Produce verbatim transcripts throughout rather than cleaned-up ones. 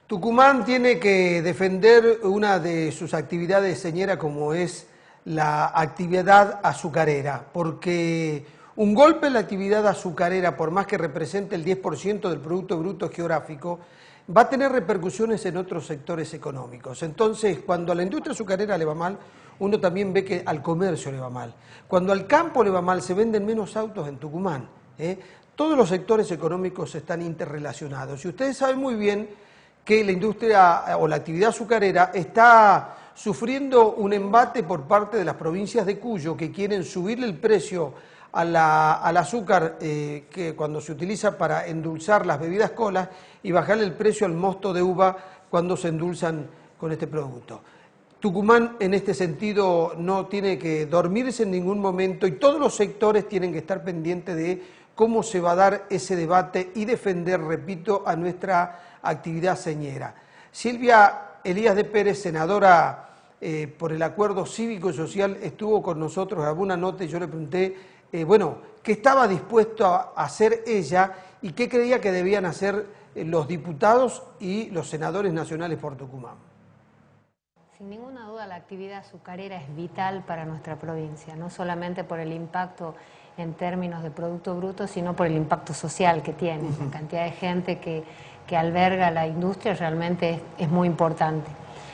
Tucumán tiene que defender una de sus actividades señera como es la actividad azucarera, porque un golpe en la actividad azucarera, por más que represente el diez por ciento del Producto Bruto Geográfico, va a tener repercusiones en otros sectores económicos. Entonces, cuando a la industria azucarera le va mal, uno también ve que al comercio le va mal. Cuando al campo le va mal, se venden menos autos en Tucumán. ¿eh? Todos los sectores económicos están interrelacionados. Y ustedes saben muy bien que la industria o la actividad azucarera está sufriendo un embate por parte de las provincias de Cuyo que quieren subirle el precio a la, al azúcar eh, que cuando se utiliza para endulzar las bebidas colas y bajarle el precio al mosto de uva cuando se endulzan con este producto. Tucumán en este sentido no tiene que dormirse en ningún momento y todos los sectores tienen que estar pendientes de cómo se va a dar ese debate y defender, repito, a nuestra actividad señera. Silvia Elías de Pérez, senadora eh, por el Acuerdo Cívico y Social, estuvo con nosotros en alguna nota y yo le pregunté, eh, bueno, qué estaba dispuesto a hacer ella y qué creía que debían hacer los diputados y los senadores nacionales por Tucumán. Sin ninguna duda la actividad azucarera es vital para nuestra provincia, no solamente por el impacto en términos de Producto Bruto, sino por el impacto social que tiene. Uh-huh. La cantidad de gente que, que alberga la industria realmente es, es muy importante.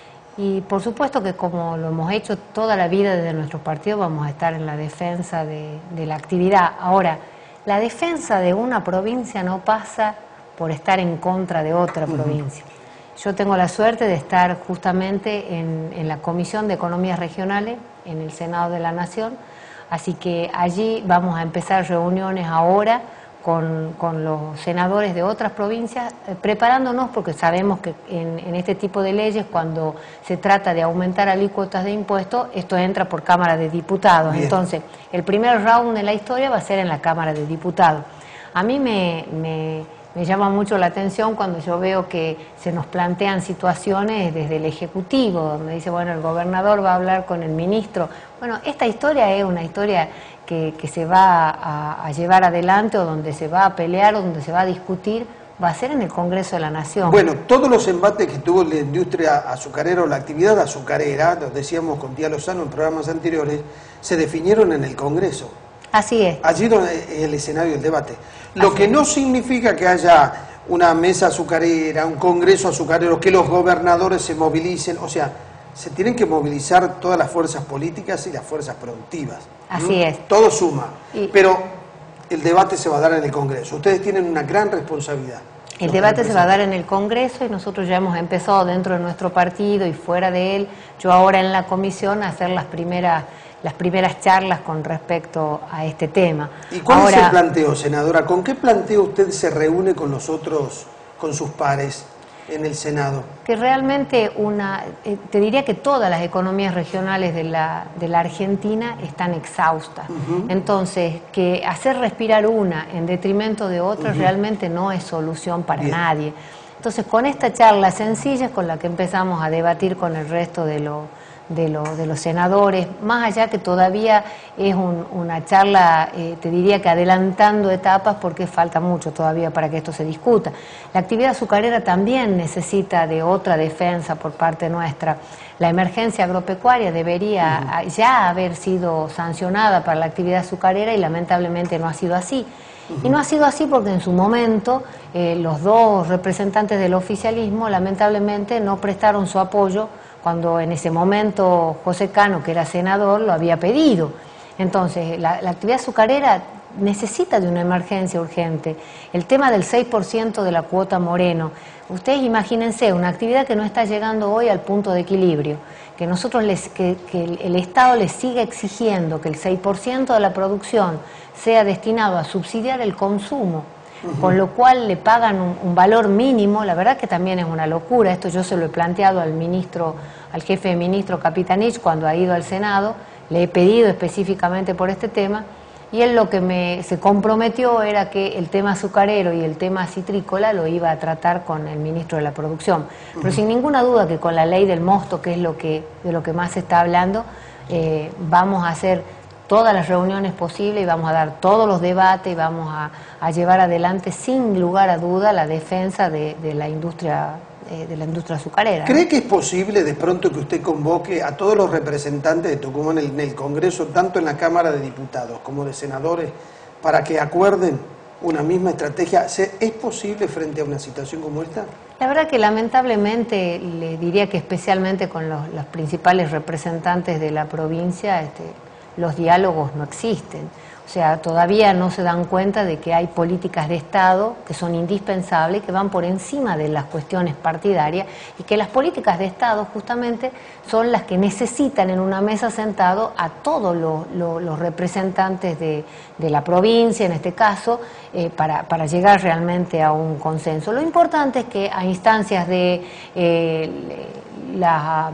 Y por supuesto que como lo hemos hecho toda la vida desde nuestro partido, vamos a estar en la defensa de, de la actividad. Ahora, la defensa de una provincia no pasa por estar en contra de otra uh-huh. provincia. Yo tengo la suerte de estar justamente en, en la Comisión de Economías Regionales, en el Senado de la Nación, así que allí vamos a empezar reuniones ahora con, con los senadores de otras provincias, eh, preparándonos porque sabemos que en, en este tipo de leyes, cuando se trata de aumentar alícuotas de impuestos, esto entra por Cámara de Diputados. Bien. Entonces, el primer round de la historia va a ser en la Cámara de Diputados. A mí me... me Me llama mucho la atención cuando yo veo que se nos plantean situaciones desde el Ejecutivo, donde dice, bueno, el gobernador va a hablar con el ministro. Bueno, esta historia es una historia que, que se va a, a llevar adelante o donde se va a pelear o donde se va a discutir, va a ser en el Congreso de la Nación. Bueno, todos los embates que tuvo la industria azucarera o la actividad azucarera, lo decíamos con Tía Lozano en programas anteriores, se definieron en el Congreso. Así es. Allí donde es el escenario del debate. Lo Así que es. no significa que haya una mesa azucarera, un congreso azucarero, que los gobernadores se movilicen, o sea, se tienen que movilizar todas las fuerzas políticas y las fuerzas productivas. Así ¿no? es. Todo suma, y... pero el debate se va a dar en el Congreso. Ustedes tienen una gran responsabilidad. El debate se va a dar en el Congreso y nosotros ya hemos empezado dentro de nuestro partido y fuera de él, yo ahora en la comisión, a hacer las primeras... las primeras charlas con respecto a este tema. ¿Y cuál Ahora, es el planteo, senadora? ¿Con qué planteo usted se reúne con los otros, con sus pares en el Senado? Que realmente una, eh, te diría que todas las economías regionales de la, de la Argentina están exhaustas. Uh-huh. Entonces, que hacer respirar una en detrimento de otra uh-huh. realmente no es solución para Bien. nadie. Entonces, con esta charla sencilla es con la que empezamos a debatir con el resto de los De, lo, de los senadores, más allá que todavía es un, una charla, eh, te diría que adelantando etapas porque falta mucho todavía para que esto se discuta. La actividad azucarera también necesita de otra defensa por parte nuestra. La emergencia agropecuaria debería uh-huh. ya haber sido sancionada para la actividad azucarera y lamentablemente no ha sido así. Uh-huh. Y no ha sido así porque en su momento eh, los dos representantes del oficialismo lamentablemente no prestaron su apoyo cuando en ese momento José Cano, que era senador, lo había pedido. Entonces, la, la actividad azucarera necesita de una emergencia urgente. El tema del seis por ciento de la cuota Moreno. Ustedes imagínense, una actividad que no está llegando hoy al punto de equilibrio, que nosotros les, que, que el, el Estado les siga exigiendo que el seis por ciento de la producción sea destinado a subsidiar el consumo, uh-huh. con lo cual le pagan un, un valor mínimo. La verdad que también es una locura. Esto yo se lo he planteado al ministro, al jefe de ministro Capitanich cuando ha ido al Senado, le he pedido específicamente por este tema, y él lo que me, se comprometió era que el tema azucarero y el tema citrícola lo iba a tratar con el ministro de la Producción. Pero uh-huh. sin ninguna duda que con la ley del mosto, que es lo que, de lo que más se está hablando, eh, vamos a hacer todas las reuniones posibles y vamos a dar todos los debates y vamos a, a llevar adelante sin lugar a duda la defensa de, de la industria eh, de la industria azucarera. ¿Cree que es posible de pronto que usted convoque a todos los representantes de Tucumán en el, en el Congreso, tanto en la Cámara de Diputados como de senadores, para que acuerden una misma estrategia? ¿Es posible frente a una situación como esta? La verdad que lamentablemente, le diría que especialmente con los, los principales representantes de la provincia, este, los diálogos no existen. O sea, todavía no se dan cuenta de que hay políticas de Estado que son indispensables, que van por encima de las cuestiones partidarias, y que las políticas de Estado justamente son las que necesitan en una mesa sentado a todos los, los, los representantes de, de la provincia, en este caso, eh, para, para llegar realmente a un consenso. Lo importante es que a instancias de eh, la,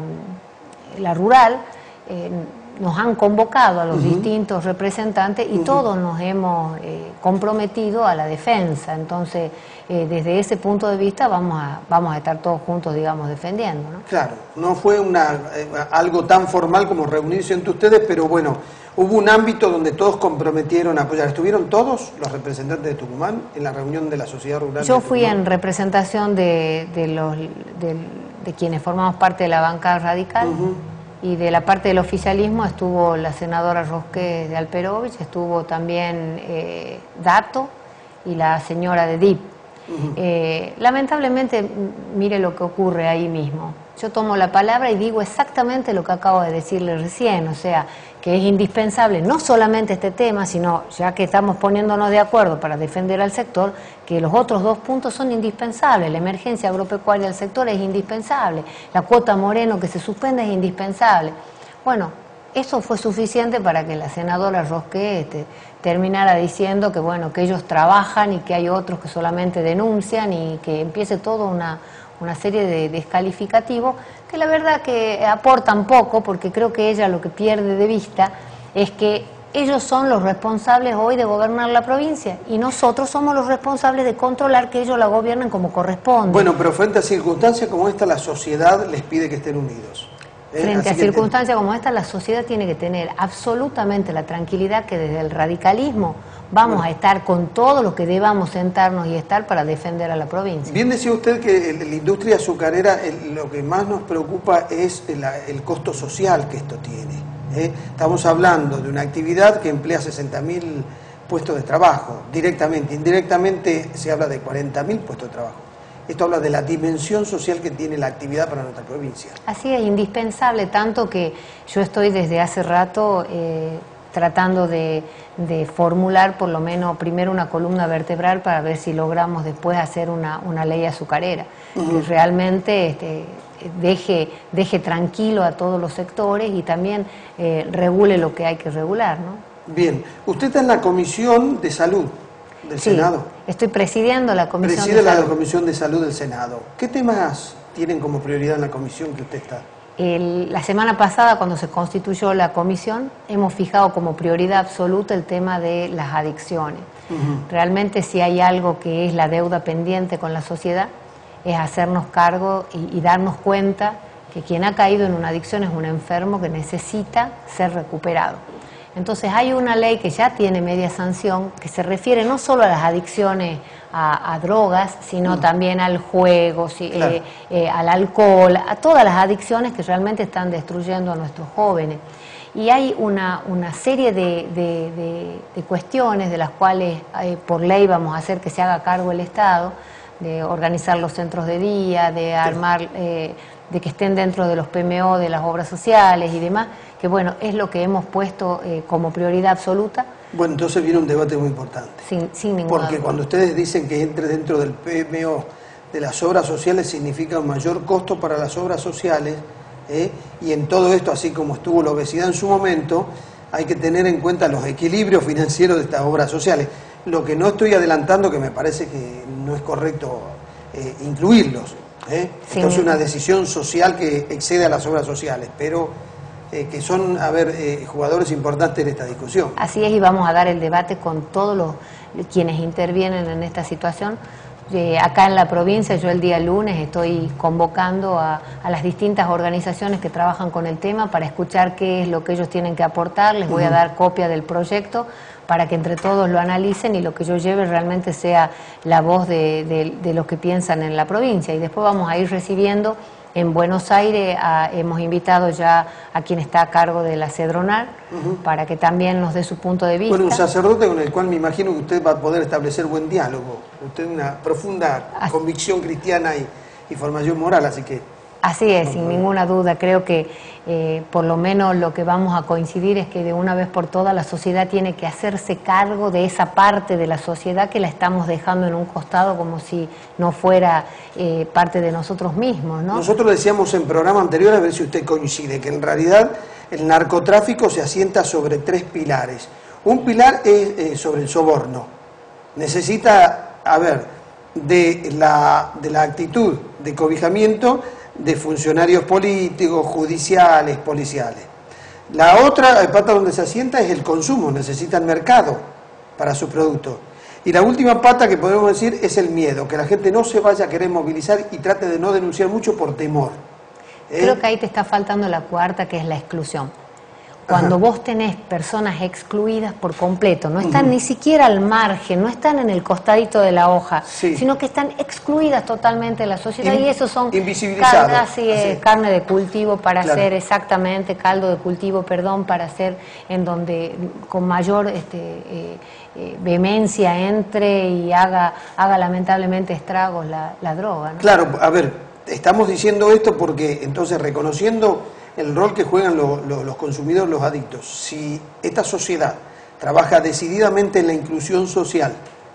la rural, eh, nos han convocado a los uh-huh. distintos representantes y uh-huh. todos nos hemos eh, comprometido a la defensa. Entonces, eh, desde ese punto de vista vamos a, vamos a estar todos juntos, digamos, defendiendo, ¿no? Claro, no fue una, eh, algo tan formal como reunirse entre ustedes, pero bueno, hubo un ámbito donde todos comprometieron a apoyar. ¿Estuvieron todos los representantes de Tucumán en la reunión de la Sociedad Rural? Yo fui en representación de, de, los, de, de quienes formamos parte de la bancada radical. Uh-huh. Y de la parte del oficialismo estuvo la senadora Rosqués de Alperovich, estuvo también eh, Dato y la señora de D I P. Uh-huh. eh, lamentablemente, mire lo que ocurre ahí mismo. Yo tomo la palabra y digo exactamente lo que acabo de decirle recién, o sea, que es indispensable no solamente este tema, sino ya que estamos poniéndonos de acuerdo para defender al sector, que los otros dos puntos son indispensables. La emergencia agropecuaria del sector es indispensable, la cuota Moreno que se suspende es indispensable. Bueno, eso fue suficiente para que la senadora Rosqués este, terminara diciendo que bueno, que ellos trabajan y que hay otros que solamente denuncian y que empiece toda una, una serie de descalificativos que la verdad que aportan poco, porque creo que ella lo que pierde de vista es que ellos son los responsables hoy de gobernar la provincia y nosotros somos los responsables de controlar que ellos la gobiernen como corresponde. Bueno, pero frente a circunstancias como esta, la sociedad les pide que estén unidos. ¿Eh? Frente Así a circunstancias como esta, la sociedad tiene que tener absolutamente la tranquilidad que desde el radicalismo vamos bueno. a estar con todo lo que debamos sentarnos y estar para defender a la provincia. Bien decía usted que la industria azucarera, el, lo que más nos preocupa es el, el costo social que esto tiene. ¿eh? Estamos hablando de una actividad que emplea sesenta mil puestos de trabajo, directamente. Indirectamente se habla de cuarenta mil puestos de trabajo. Esto habla de la dimensión social que tiene la actividad para nuestra provincia. Así es, indispensable, tanto que yo estoy desde hace rato eh, tratando de, de formular por lo menos primero una columna vertebral para ver si logramos después hacer una, una ley azucarera, uh-huh. que realmente este, deje, deje tranquilo a todos los sectores y también eh, regule lo que hay que regular, ¿no? Bien, usted está en la Comisión de Salud del sí, Senado. Estoy presidiendo la Comisión Preside de Salud. Preside la Comisión de Salud del Senado. ¿Qué temas tienen como prioridad en la comisión que usted está? El, la semana pasada, cuando se constituyó la comisión, hemos fijado como prioridad absoluta el tema de las adicciones. Uh-huh. Realmente, si hay algo que es la deuda pendiente con la sociedad, es hacernos cargo y, y darnos cuenta que quien ha caído en una adicción es un enfermo que necesita ser recuperado. Entonces hay una ley que ya tiene media sanción que se refiere no solo a las adicciones a, a drogas, sino mm. también al juego, si, claro. eh, eh, al alcohol, a todas las adicciones que realmente están destruyendo a nuestros jóvenes. Y hay una, una serie de, de, de, de cuestiones de las cuales eh, por ley vamos a hacer que se haga cargo el Estado, de organizar los centros de día, de armar, eh, de que estén dentro de los P M O, de las obras sociales y demás, que bueno, es lo que hemos puesto eh, como prioridad absoluta. Bueno, entonces viene un debate muy importante. Sin, sin ninguna Porque duda. Cuando ustedes dicen que entre dentro del P M O de las obras sociales significa un mayor costo para las obras sociales, ¿eh? y en todo esto, así como estuvo la obesidad en su momento, hay que tener en cuenta los equilibrios financieros de estas obras sociales. Lo que no estoy adelantando, que me parece que no es correcto eh, incluirlos. ¿eh? Sí. Entonces una decisión social que excede a las obras sociales, pero eh, que son, a ver, eh, jugadores importantes en esta discusión. Así es, y vamos a dar el debate con todos los quienes intervienen en esta situación Eh, acá en la provincia, yo el día lunes estoy convocando a, a las distintas organizaciones que trabajan con el tema para escuchar qué es lo que ellos tienen que aportar. Les voy uh-huh. a dar copia del proyecto para que entre todos lo analicen y lo que yo lleve realmente sea la voz de, de, de los que piensan en la provincia. Y después vamos a ir recibiendo en Buenos Aires, a, hemos invitado ya a quien está a cargo de la Cedronar, uh-huh. para que también nos dé su punto de vista. Bueno, un sacerdote con el cual me imagino que usted va a poder establecer buen diálogo. Usted tiene una profunda así. convicción cristiana y, y formación moral, así que... Así es, no, sin no. ninguna duda. Creo que eh, por lo menos lo que vamos a coincidir es que de una vez por todas la sociedad tiene que hacerse cargo de esa parte de la sociedad que la estamos dejando en un costado como si no fuera eh, parte de nosotros mismos, ¿no? Nosotros decíamos en programa anterior, a ver si usted coincide, que en realidad el narcotráfico se asienta sobre tres pilares. Un pilar es eh, sobre el soborno. Necesita, a ver, de la, de la actitud de cobijamiento de funcionarios políticos, judiciales, policiales. La otra pata donde se asienta es el consumo, necesitan mercado para sus productos. Y la última pata que podemos decir es el miedo, que la gente no se vaya a querer movilizar y trate de no denunciar mucho por temor. ¿Eh? Creo que ahí te está faltando la cuarta, que es la exclusión. Cuando Ajá. vos tenés personas excluidas por completo, no están uh-huh. ni siquiera al margen, no están en el costadito de la hoja, sí. sino que están excluidas totalmente de la sociedad. In, y eso son carne, así es, carne de cultivo para claro. hacer exactamente, caldo de cultivo, perdón, para hacer en donde con mayor este, eh, eh, vehemencia entre y haga, haga lamentablemente estragos la, la droga, ¿no? Claro, a ver, estamos diciendo esto porque entonces reconociendo el rol que juegan lo, lo, los consumidores, los adictos. Si esta sociedad trabaja decididamente en la inclusión social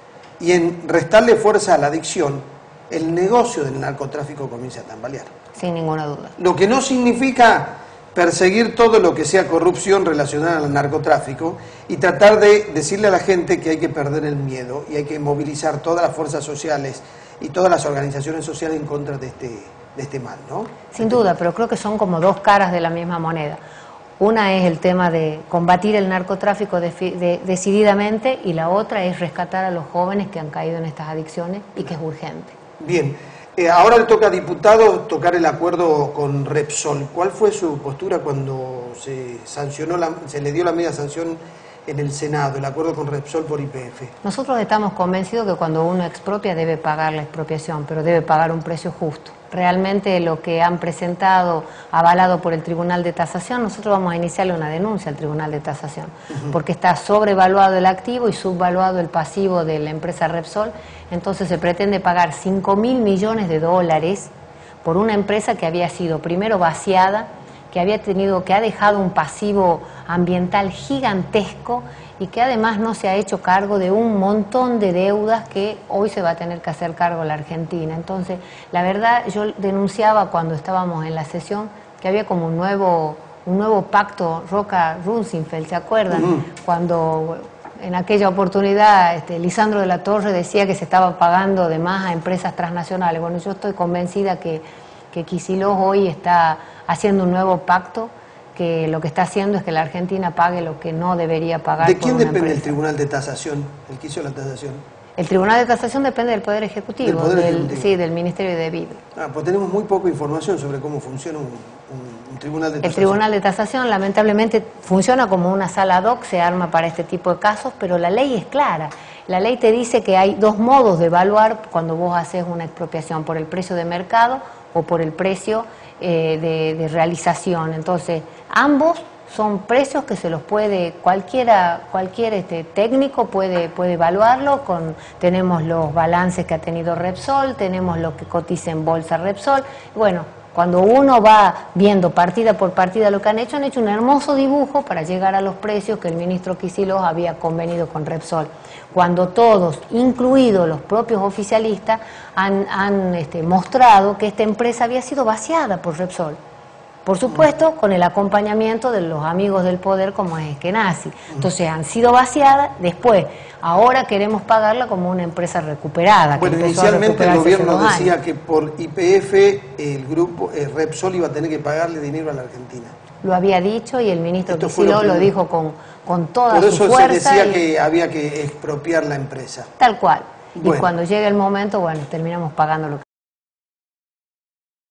y en restarle fuerza a la adicción, el negocio del narcotráfico comienza a tambalear. Sin ninguna duda. Lo que no significa perseguir todo lo que sea corrupción relacionada al narcotráfico y tratar de decirle a la gente que hay que perder el miedo y hay que movilizar todas las fuerzas sociales y todas las organizaciones sociales en contra de este... de este mal, ¿no? Sin duda, pero creo que son como dos caras de la misma moneda. Una es el tema de combatir el narcotráfico de, de, decididamente y la otra es rescatar a los jóvenes que han caído en estas adicciones y que es urgente. Bien, eh, ahora le toca a diputado tocar el acuerdo con Repsol. ¿Cuál fue su postura cuando se sancionó, la, se le dio la media sanción en el Senado, el acuerdo con Repsol por Y P F? Nosotros estamos convencidos que cuando uno expropia debe pagar la expropiación, pero debe pagar un precio justo. Realmente lo que han presentado, avalado por el Tribunal de Tasación, nosotros vamos a iniciarle una denuncia al Tribunal de Tasación, uh-huh. porque está sobrevaluado el activo y subvaluado el pasivo de la empresa Repsol. Entonces se pretende pagar cinco mil millones de dólares por una empresa que había sido primero vaciada, que había tenido, que ha dejado un pasivo ambiental gigantesco y que además no se ha hecho cargo de un montón de deudas que hoy se va a tener que hacer cargo la Argentina. Entonces, la verdad, yo denunciaba cuando estábamos en la sesión que había como un nuevo, un nuevo pacto Roca-Runzinfeld, ¿se acuerdan? Uh-huh. Cuando en aquella oportunidad este, Lisandro de la Torre decía que se estaba pagando de más a empresas transnacionales. Bueno, yo estoy convencida que, que Kicillof hoy está haciendo un nuevo pacto que lo que está haciendo es que la Argentina pague lo que no debería pagar. ¿De quién por una depende empresa. el Tribunal de Tasación, el que hizo la tasación? El Tribunal de Tasación depende del Poder Ejecutivo, ¿Del Poder del, Ejecutivo? Sí, del Ministerio de Vida. Ah, pues tenemos muy poca información sobre cómo funciona un, un, un Tribunal de Tasación. El Tribunal de Tasación lamentablemente funciona como una sala ad hoc, se arma para este tipo de casos, pero la ley es clara. La ley te dice que hay dos modos de evaluar cuando vos haces una expropiación, por el precio de mercado o por el precio eh, de, de realización. Entonces, ambos son precios que se los puede, cualquiera, cualquier este, técnico puede, puede evaluarlo, con, tenemos los balances que ha tenido Repsol, tenemos lo que cotiza en bolsa Repsol. Bueno, cuando uno va viendo partida por partida lo que han hecho, han hecho un hermoso dibujo para llegar a los precios que el ministro Kicillof había convenido con Repsol. Cuando todos, incluidos los propios oficialistas, han, han este, mostrado que esta empresa había sido vaciada por Repsol. Por supuesto, con el acompañamiento de los amigos del poder como es Eskenazi. Entonces han sido vaciadas, después, ahora queremos pagarla como una empresa recuperada. Bueno, inicialmente el gobierno decía que por Y P F el grupo eh, Repsol iba a tener que pagarle dinero a la Argentina. Lo había dicho y el ministro Kicillof lo, lo dijo con, con toda por su fuerza. Por eso se decía y... que había que expropiar la empresa. Tal cual. Y Bueno. cuando llega el momento, bueno, terminamos pagando lo que